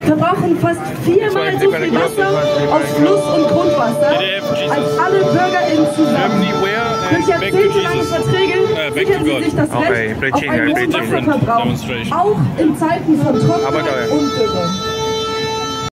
verbrauchen fast viermal so viel Wasser aus Fluss- und Grundwasser als alle BürgerInnen zusammen. Durch jahrzehntelange Verträge sichern sie sich das Recht auf einen hohen Wasserverbrauch, auch in Zeiten von Trockenheit und Dürre.